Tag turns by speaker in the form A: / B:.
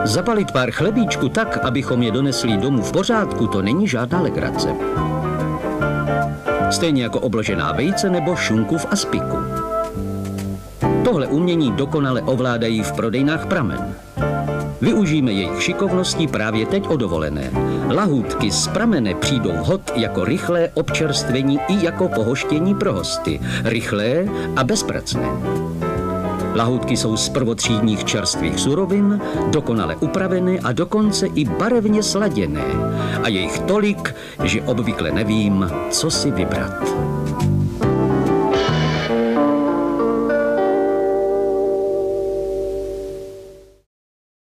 A: Zapalit pár chlebíčku tak, abychom je donesli domů v pořádku, to není žádná legrace. Stejně jako obložená vejce nebo šunku v aspiku. Tohle umění dokonale ovládají v prodejnách Pramen. Využijeme jejich šikovností právě teď o dovolené. Lahůdky z Pramene přijdou vhod jako rychlé občerstvení i jako pohoštění pro hosty. Rychlé a bezpracné. Lahůdky jsou z prvotřídních čerstvých surovin, dokonale upravené a dokonce i barevně sladěné. A je jich tolik, že obvykle nevím, co si vybrat.